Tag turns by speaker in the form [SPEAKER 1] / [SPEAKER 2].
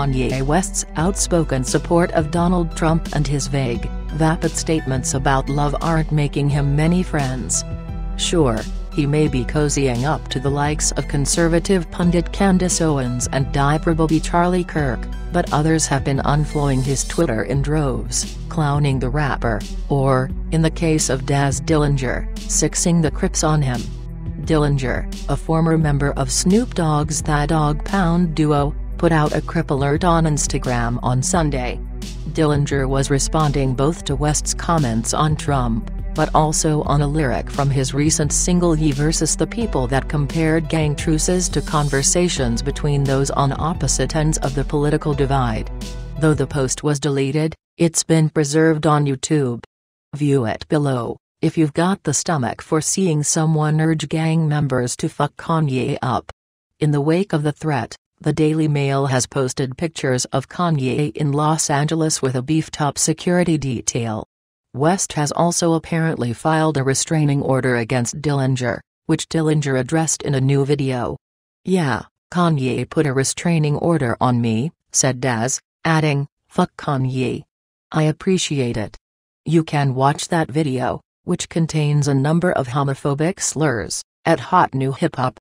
[SPEAKER 1] Kanye West's outspoken support of Donald Trump and his vague, vapid statements about love aren't making him many friends. Sure, he may be cozying up to the likes of conservative pundit Candace Owens and diaper-baby Charlie Kirk, but others have been unfollowing his Twitter in droves, clowning the rapper, or, in the case of Daz Dillinger, sixing the Crips on him. Dillinger, a former member of Snoop Dogg's Tha Dogg Pound duo, put out a Crip alert on Instagram on Sunday. Dillinger was responding both to West's comments on Trump, but also on a lyric from his recent single Ye vs. the People that compared gang truces to conversations between those on opposite ends of the political divide. Though the post was deleted, it's been preserved on YouTube. View it below, if you've got the stomach for seeing someone urge gang members to fuck Kanye up. In the wake of the threat, the Daily Mail has posted pictures of Kanye in Los Angeles with a beefed-up security detail. West has also apparently filed a restraining order against Dillinger, which Dillinger addressed in a new video. "Yeah, Kanye put a restraining order on me," said Daz, adding, "Fuck Kanye. I appreciate it." You can watch that video, which contains a number of homophobic slurs, at Hot New Hip Hop.